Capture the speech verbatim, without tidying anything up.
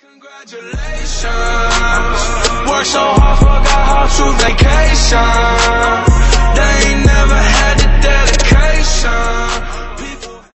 Congratulations, work so hard, forgot how to vacation.